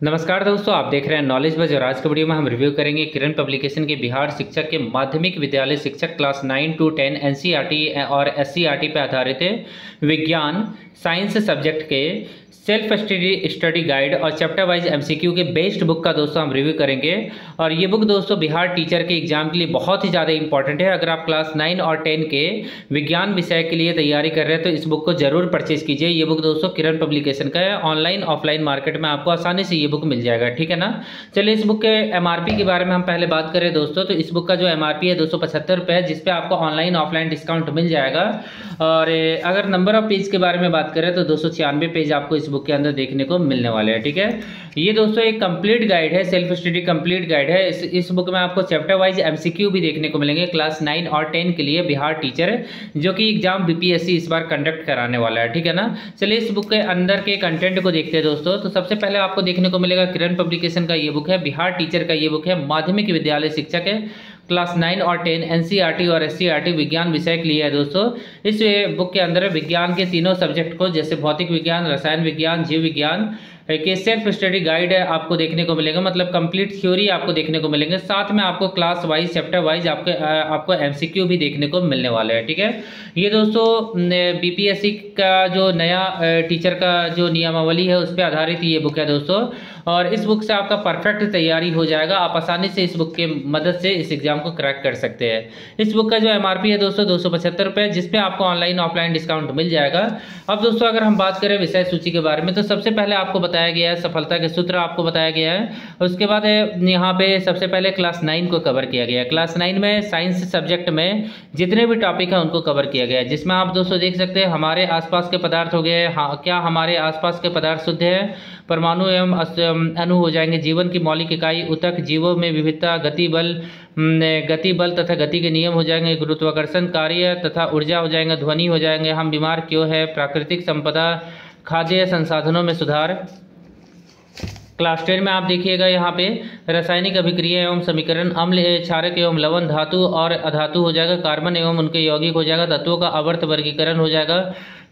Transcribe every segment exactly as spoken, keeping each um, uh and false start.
नमस्कार दोस्तों, आप देख रहे हैं नॉलेज बज और आज के वीडियो में हम रिव्यू करेंगे किरण पब्लिकेशन के बिहार शिक्षक के माध्यमिक विद्यालय शिक्षक class nine to ten NCERT और एससीईआरटी पे आधारित विज्ञान साइंस सब्जेक्ट के सेल्फ स्टडी स्टडी गाइड और चैप्टर वाइज एमसीक्यू के बेस्ट बुक का दोस्तों हम रिव्यू करेंगे। और ये बुक दोस्तों बिहार टीचर के एग्जाम के लिए बहुत ही ज़्यादा इंपॉर्टेंट है। अगर आप क्लास नाइन और टेन के विज्ञान विषय के लिए तैयारी कर रहे हैं तो इस बुक को जरूर परचेज कीजिए। ये बुक दोस्तों किरण पब्लिकेशन का है। ऑनलाइन ऑफलाइन मार्केट में आपको आसानी से ये बुक मिल जाएगा, ठीक है ना। चलिए इस बुक के एमआरपी के बारे में हम पहले बात करें दोस्तों, तो इस बुक का जो एमआरपी है दो सौ पचहत्तर रुपये है, जिसपे आपको ऑनलाइन ऑफलाइन डिस्काउंट मिल जाएगा। और अगर नंबर ऑफ पेज के बारे में बात करें तो दो सौ छियानवे पेज आपको इस बुक के अंदर देखने को मिलने वाले हैं, ठीक है। ये दोस्तों एक कंप्लीट गाइड है, सेल्फ स्टडी कंप्लीट गाइड है। इस, इस बुक में आपको चैप्टर वाइज एमसीक्यू भी देखने को मिलेंगे क्लास नाइन और टेन के लिए बिहार टीचर, जो कि एग्जाम बीपीएससी इस बार कंडक्ट कराने वाला है, ठीक है ना। चलिए इस बुक के अंदर के कंटेंट को देखते हैं दोस्तों। तो सबसे पहले आपको देखने को मिलेगा किरण पब्लिकेशन का ये बुक है, बिहार टीचर का ये बुक है, माध्यमिक विद्यालय शिक्षक है क्लास नाइन और टेन एनसीईआरटी और एससीईआरटी विज्ञान विषय के लिए है दोस्तों। इस बुक के अंदर विज्ञान के तीनों सब्जेक्ट को, जैसे भौतिक विज्ञान, रसायन विज्ञान, जीव विज्ञान के सेल्फ स्टडी गाइड आपको देखने को मिलेगा, मतलब कंप्लीट थ्योरी आपको देखने को मिलेंगे। साथ में आपको क्लास वाइज चैप्टर वाइज आपके आपको एमसीक्यू भी देखने को मिलने वाले हैं, ठीक है। ये दोस्तों बीपीएससी का जो नया टीचर का जो नियमावली है उस पर आधारित ये बुक है दोस्तों। और इस बुक से आपका परफेक्ट तैयारी हो जाएगा, आप आसानी से इस बुक के मदद से इस एग्जाम को क्रैक कर सकते हैं। इस बुक का जो एमआरपी है दोस्तों दो सौ पचहत्तर रुपये, जिसपे आपको ऑनलाइन ऑफलाइन डिस्काउंट मिल जाएगा। अब दोस्तों अगर हम बात करें विषय सूची के बारे में, तो सबसे पहले आपको बताया गया है सफलता के सूत्र आपको बताया गया है। उसके बाद यहाँ पे सबसे पहले क्लास नाइन को कवर किया गया है। क्लास नाइन में साइंस सब्जेक्ट में जितने भी टॉपिक हैं उनको कवर किया गया है, जिसमें आप दोस्तों देख सकते हैं हमारे आसपास के पदार्थ हो गए, हाँ क्या हमारे आसपास के पदार्थ शुद्ध है, परमाणु एवं अणु हो जाएंगे, जीवन की मौलिक इकाई, उतक, जीवों में विविधता, गति बल गति बल तथा गति के नियम हो जाएंगे, गुरुत्वाकर्षण कार्य तथा ऊर्जा हो जाएंगे, ध्वनि हो जाएंगे, हम बीमार क्यों है, प्राकृतिक संपदा, खाद्य संसाधनों में सुधार। क्लास टेन में आप देखिएगा यहाँ पे रासायनिक अभिक्रिया एवं समीकरण, अम्ल क्षारक एवं लवण, धातु और अधातु हो जाएगा, कार्बन एवं उनके यौगिक हो जाएगा, तत्वों का आवर्त वर्गीकरण हो जाएगा,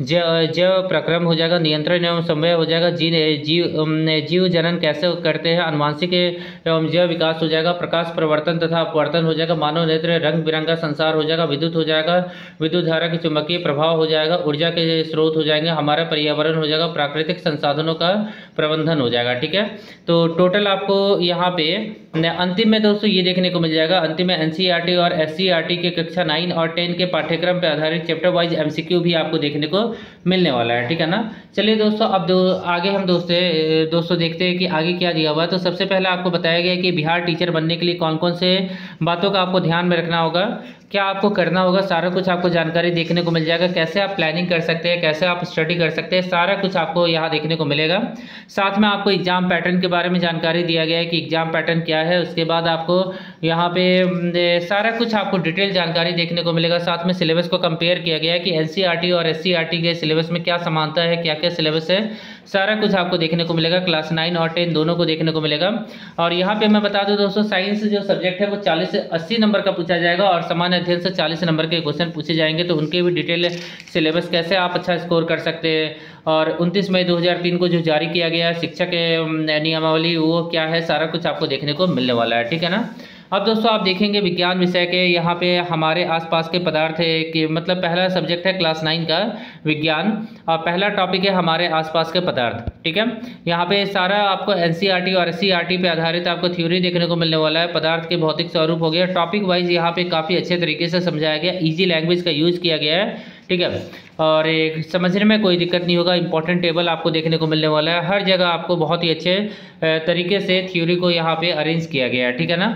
जैव प्रक्रम हो जाएगा, नियंत्रण एवं समय हो जाएगा, जीव जीव जीव जनन कैसे करते हैं, अनुवांशिक एवं जैव विकास हो जाएगा, प्रकाश प्रवर्तन तथा अपवर्तन हो जाएगा, मानव नेत्र रंग बिरंगा संसार हो जाएगा, विद्युत हो जाएगा, विद्युत धारा के चुंबकीय प्रभाव हो जाएगा, ऊर्जा के स्रोत हो जाएंगे, हमारा पर्यावरण हो जाएगा, प्राकृतिक संसाधनों का प्रबंधन हो जाएगा, ठीक है। तो टोटल आपको यहाँ पे अंतिम में दोस्तों ये देखने को मिल जाएगा, अंतिम में एनसीईआरटी और एससीईआरटी के कक्षा नाइन और टेन के पाठ्यक्रम पर आधारित चैप्टर वाइज एमसीक्यू भी आपको देखने को मिलने वाला है, ठीक है ना। चलिए दोस्तों अब दो आगे हम दोस्तों दोस्तों देखते हैं कि आगे क्या दिया हुआ है। तो सबसे पहले आपको बताया गया कि बिहार टीचर बनने के लिए कौन कौन से बातों का आपको ध्यान में रखना होगा, क्या आपको करना होगा, सारा कुछ आपको जानकारी देखने को मिल जाएगा। कैसे आप प्लानिंग कर सकते हैं, कैसे आप स्टडी कर सकते हैं, सारा कुछ आपको यहाँ देखने को मिलेगा। साथ में आपको एग्जाम पैटर्न के बारे में जानकारी दिया गया है कि एग्जाम पैटर्न क्या है। उसके बाद आपको यहाँ पे सारा कुछ आपको डिटेल जानकारी देखने को मिलेगा। साथ में सिलेबस को कंपेयर किया गया है कि एनसीईआरटी और एससीईआरटी के सिलेबस में क्या समानता है, क्या क्या सिलेबस है, सारा कुछ आपको देखने को मिलेगा। क्लास नाइन और टेन दोनों को देखने को मिलेगा। और यहाँ पे मैं बता दूं दोस्तों, साइंस जो सब्जेक्ट है वो चालीस से अस्सी नंबर का पूछा जाएगा और सामान्य अध्ययन से चालीस नंबर के क्वेश्चन पूछे जाएंगे। तो उनके भी डिटेल सिलेबस कैसे आप अच्छा स्कोर कर सकते हैं। और उनतीस मई दो हज़ार तीन को जो जारी किया गया शिक्षक नियमावली वो क्या है, सारा कुछ आपको देखने को मिलने वाला है, ठीक है ना। अब दोस्तों आप देखेंगे विज्ञान विषय के यहाँ पे हमारे आसपास के पदार्थ है कि मतलब पहला सब्जेक्ट है क्लास नाइन का विज्ञान और पहला टॉपिक है हमारे आसपास के पदार्थ, ठीक है। यहाँ पे सारा आपको एनसीईआरटी और एससीईआरटी पे आधारित आपको थ्योरी देखने को मिलने वाला है। पदार्थ के भौतिक स्वरूप हो गया, टॉपिक वाइज यहाँ पे काफ़ी अच्छे तरीके से समझाया गया, ईजी लैंग्वेज का यूज़ किया गया है, ठीक है। और एक समझने में कोई दिक्कत नहीं होगा। इंपॉर्टेंट टेबल आपको देखने को मिलने वाला है, हर जगह आपको बहुत ही अच्छे तरीके से थ्योरी को यहाँ पे अरेंज किया गया है, ठीक है ना।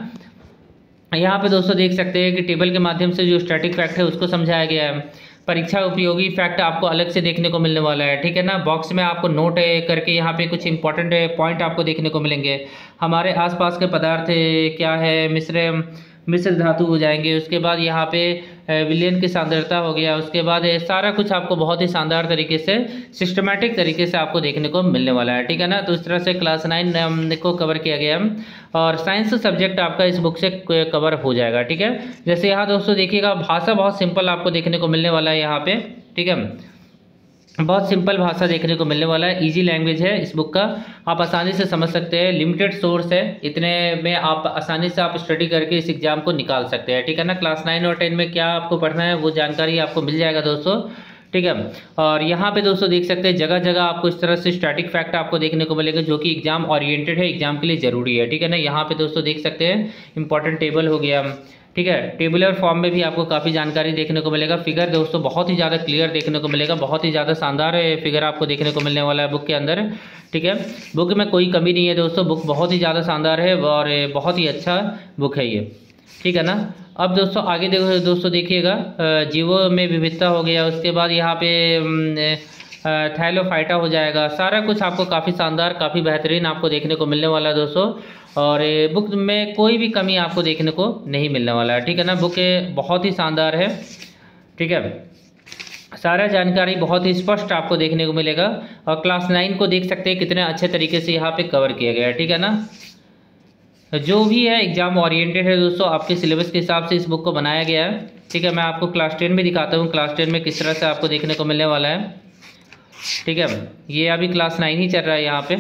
यहाँ पे दोस्तों देख सकते हैं कि टेबल के माध्यम से जो स्टैटिक फैक्ट है उसको समझाया गया है। परीक्षा उपयोगी फैक्ट आपको अलग से देखने को मिलने वाला है, ठीक है ना। बॉक्स में आपको नोट करके यहाँ पे कुछ इंपॉर्टेंट पॉइंट आपको देखने को मिलेंगे। हमारे आसपास के पदार्थ क्या है, मिश्र मिश्र धातु हो जाएंगे। उसके बाद यहाँ पे विलयन की सांद्रता हो गया। उसके बाद सारा कुछ आपको बहुत ही शानदार तरीके से सिस्टमेटिक तरीके से आपको देखने को मिलने वाला है, ठीक है ना। तो इस तरह से क्लास नाइन को कवर किया गया और साइंस सब्जेक्ट आपका इस बुक से कवर हो जाएगा, ठीक है। जैसे यहाँ दोस्तों देखिएगा भाषा बहुत सिंपल आपको देखने को मिलने वाला है यहाँ पे, ठीक है। बहुत सिंपल भाषा देखने को मिलने वाला है, इजी लैंग्वेज है इस बुक का, आप आसानी से समझ सकते हैं। लिमिटेड सोर्स है, इतने में आप आसानी से आप स्टडी करके इस एग्ज़ाम को निकाल सकते हैं, ठीक है ना। क्लास नाइन और टेन में क्या आपको पढ़ना है वो जानकारी आपको मिल जाएगा दोस्तों, ठीक है। और यहाँ पे दोस्तों देख सकते हैं जगह जगह आपको इस तरह से स्टैटिक फैक्ट आपको देखने को मिलेगा जो कि एग्जाम ओरिएंटेड है, एग्जाम के लिए ज़रूरी है, ठीक है ना। यहाँ पे दोस्तों देख सकते हैं इंपॉर्टेंट टेबल हो गया, ठीक है। टेबुलर फॉर्म में भी आपको काफ़ी जानकारी देखने को मिलेगा। फिगर दोस्तों बहुत ही ज़्यादा क्लियर देखने को मिलेगा, बहुत ही ज़्यादा शानदार फिगर आपको देखने को मिलने वाला है बुक के अंदर, ठीक है। बुक में कोई कमी नहीं है दोस्तों, बुक बहुत ही ज़्यादा शानदार है और बहुत ही अच्छा बुक है ये, ठीक है ना। अब दोस्तों आगे देखो दोस्तों देखिएगा, जीवों में विविधता हो गया, उसके बाद यहाँ पे थैलोफाइटा हो जाएगा, सारा कुछ आपको काफ़ी शानदार काफ़ी बेहतरीन आपको देखने को मिलने वाला है दोस्तों। और बुक में कोई भी कमी आपको देखने को नहीं मिलने वाला है, ठीक है ना। बुक बहुत ही शानदार है, ठीक है। सारा जानकारी बहुत ही स्पष्ट आपको देखने को मिलेगा और क्लास नाइन को देख सकते हैं कितने अच्छे तरीके से यहाँ पे कवर किया गया है, ठीक है ना। जो भी है एग्जाम ओरिएंटेड है दोस्तों, आपके सिलेबस के हिसाब से इस बुक को बनाया गया है, ठीक है। मैं आपको क्लास टेन में दिखाता हूँ, क्लास टेन में किस तरह से आपको देखने को मिलने वाला है, ठीक है। ये अभी क्लास नाइन ही चल रहा है यहाँ पे,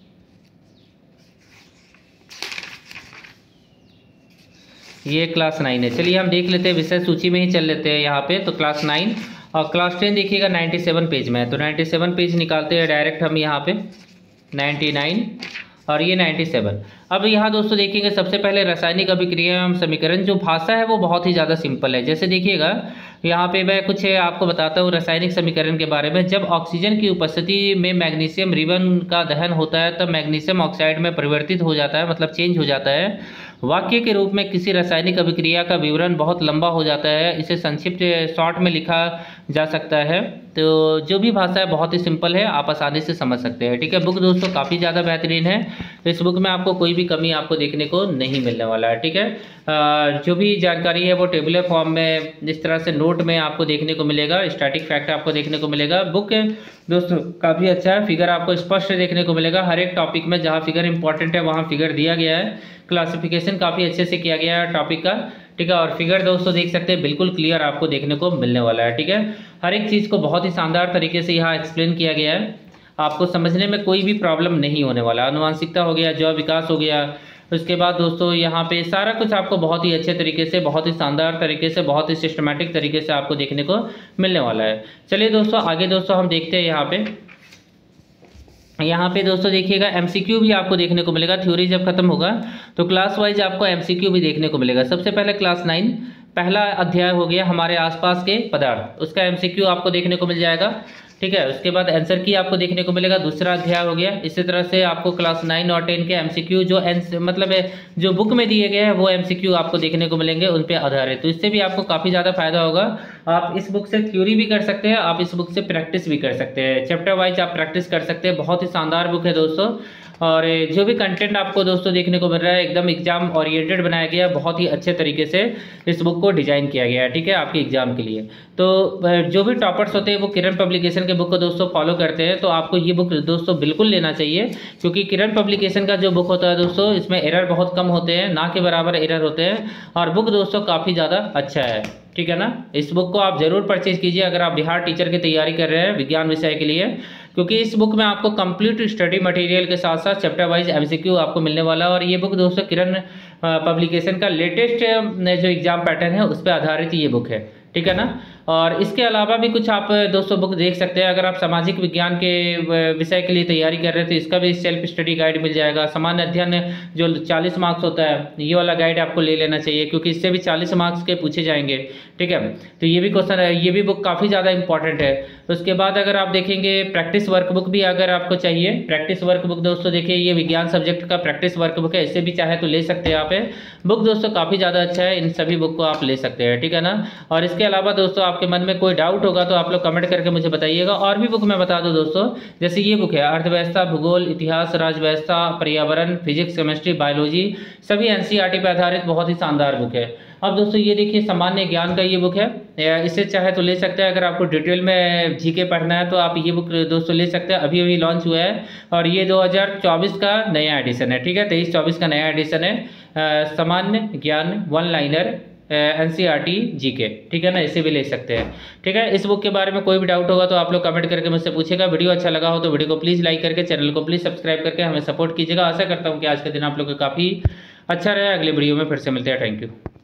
ये क्लास नाइन है। चलिए हम देख लेते हैं, विषय सूची में ही चल लेते हैं यहाँ पे। तो क्लास नाइन और क्लास टेन देखिएगा नाइन्टी सेवन पेज में है, तो नाइन्टी सेवन पेज निकालते हैं डायरेक्ट हम यहाँ पे, नाइन्टी नाइन और ये नाइन्टी सेवन। अब यहाँ दोस्तों देखिएगा सबसे पहले रासायनिक अभिक्रिया एवं समीकरण, जो भाषा है वो बहुत ही ज़्यादा सिंपल है। जैसे देखिएगा यहाँ पे मैं कुछ आपको बताता हूँ रासायनिक समीकरण के बारे में। जब ऑक्सीजन की उपस्थिति में मैग्नीशियम रिबन का दहन होता है तब मैग्नीशियम ऑक्साइड में परिवर्तित हो जाता है, मतलब चेंज हो जाता है। वाक्य के रूप में किसी रासायनिक अभिक्रिया का विवरण बहुत लंबा हो जाता है, इसे संक्षिप्त शॉर्ट में लिखा जा सकता है। तो जो भी भाषा है बहुत ही सिंपल है, आप आसानी से समझ सकते हैं, ठीक है। बुक दोस्तों काफ़ी ज़्यादा बेहतरीन है, इस बुक में आपको कोई भी कमी आपको देखने को नहीं मिलने वाला है, ठीक है। जो भी जानकारी है वो टेबुलर फॉर्म में इस तरह से नोट में आपको देखने को मिलेगा, स्टैटिक फैक्ट आपको देखने को मिलेगा। बुक दोस्तों काफ़ी अच्छा है, फिगर आपको स्पष्ट देखने को मिलेगा, हर एक टॉपिक में जहाँ फिगर इंपॉर्टेंट है वहाँ फिगर दिया गया है, क्लासिफिकेशन काफ़ी अच्छे से किया गया है टॉपिक का, ठीक है। और फिगर दोस्तों देख सकते हैं बिल्कुल क्लियर आपको देखने को मिलने वाला है, ठीक है। हर एक चीज़ को बहुत ही शानदार तरीके से यहाँ एक्सप्लेन किया गया है, आपको समझने में कोई भी प्रॉब्लम नहीं होने वाला। आनुवांशिकता हो गया, जैव विकास हो गया, उसके बाद दोस्तों यहाँ पे सारा कुछ आपको बहुत ही अच्छे तरीके से, बहुत ही शानदार तरीके से, बहुत ही सिस्टमैटिक तरीके से आपको देखने को मिलने वाला है। चलिए दोस्तों आगे दोस्तों हम देखते हैं यहाँ पे यहाँ पे दोस्तों देखिएगा एमसीक्यू भी आपको देखने को मिलेगा। थ्योरी जब खत्म होगा तो क्लास वाइज आपको एमसीक्यू भी देखने को मिलेगा। सबसे पहले क्लास नाइन पहला अध्याय हो गया हमारे आसपास के पदार्थ, उसका एमसीक्यू आपको देखने को मिल जाएगा, ठीक है। उसके बाद आंसर की आपको देखने को मिलेगा, दूसरा अध्याय हो गया। इसी तरह से आपको क्लास नाइन और टेन के एमसीक्यू जो मतलब जो बुक में दिए गए हैं वो एमसीक्यू आपको देखने को मिलेंगे, उन पे आधारित। तो इससे भी आपको काफ़ी ज़्यादा फायदा होगा। आप इस बुक से थ्योरी भी कर सकते हैं, आप इस बुक से प्रैक्टिस भी कर सकते हैं, चैप्टर वाइज आप प्रैक्टिस कर सकते हैं। बहुत ही शानदार बुक है दोस्तों, और जो भी कंटेंट आपको दोस्तों देखने को मिल रहा है एकदम एग्जाम ओरिएंटेड बनाया गया, बहुत ही अच्छे तरीके से इस बुक को डिजाइन किया गया है, ठीक है, आपके एग्जाम के लिए। तो जो भी टॉपर्स होते हैं वो किरण पब्लिकेशन के बुक को दोस्तों फॉलो करते हैं, तो आपको ये बुक दोस्तों बिल्कुल लेना चाहिए, क्योंकि किरण पब्लिकेशन का जो बुक होता है दोस्तों इसमें एरर बहुत कम होते हैं, ना के बराबर एरर होते हैं, और बुक दोस्तों काफ़ी ज़्यादा अच्छा है, ठीक है ना। इस बुक को आप जरूर परचेज कीजिए अगर आप बिहार टीचर की तैयारी कर रहे हैं विज्ञान विषय के लिए, क्योंकि इस बुक में आपको कंप्लीट स्टडी मटेरियल के साथ साथ चैप्टर वाइज एमसीक्यू आपको मिलने वाला है। और ये बुक दोस्तों किरण पब्लिकेशन का लेटेस्ट जो एग्जाम पैटर्न है उस पर आधारित ये बुक है, ठीक है ना। और इसके अलावा भी कुछ आप दोस्तों बुक देख सकते हैं। अगर आप सामाजिक विज्ञान के विषय के लिए तैयारी कर रहे हैं तो इसका भी सेल्फ स्टडी गाइड मिल जाएगा। सामान्य अध्ययन जो चालीस मार्क्स होता है ये वाला गाइड आपको ले लेना चाहिए, क्योंकि इससे भी चालीस मार्क्स के पूछे जाएंगे, ठीक है। तो ये भी क्वेश्चन है, ये भी बुक काफ़ी ज़्यादा इंपॉर्टेंट है। उसके बाद अगर आप देखेंगे प्रैक्टिस वर्कबुक भी अगर आपको चाहिए, प्रैक्टिस वर्कबुक दोस्तों देखिए ये विज्ञान सब्जेक्ट का प्रैक्टिस वर्कबुक है, इससे भी चाहे तो ले सकते हैं आप। बुक दोस्तों काफ़ी ज़्यादा अच्छा है, इन सभी बुक को आप ले सकते हैं, ठीक है ना। और इसके अलावा दोस्तों आपके मन में कोई डाउट होगा तो आप लोग कमेंट करके मुझे बताइएगा। और भी बुक मैं बता दूं दोस्तों, जैसे ये बुक है अर्थव्यवस्था, भूगोल, इतिहास, राजव्यवस्था, पर्यावरण, फिजिक्स, केमिस्ट्री, बायोलॉजी, सभी एनसीईआरटी पे आधारित बहुत ही शानदार बुक है। अब दोस्तों ये देखिए सामान्य ज्ञान का ये बुक है, इसे चाहे तो ले सकते हैं। अगर आपको डिटेल में जीके पढ़ना है तो आप ये बुक दोस्तों ले सकते हैं, अभी अभी लॉन्च हुआ है और ये दो हज़ार चौबीस का नया एडिशन है, ठीक है, तेईस चौबीस का नया एडिशन है। सामान्य ज्ञान one liner N C R T G K, ठीक है ना, इसे भी ले सकते हैं। ठीक है, इस बुक के बारे में कोई भी डाउट होगा तो आप लोग कमेंट करके मुझसे पूछेगा। वीडियो अच्छा लगा हो तो वीडियो को प्लीज़ लाइक करके चैनल को प्लीज़ सब्सक्राइब करके हमें सपोर्ट कीजिएगा। आशा करता हूँ कि आज का दिन आप लोग को काफ़ी अच्छा रहे। अगले वीडियो में फिर से मिलते हैं। Thank you.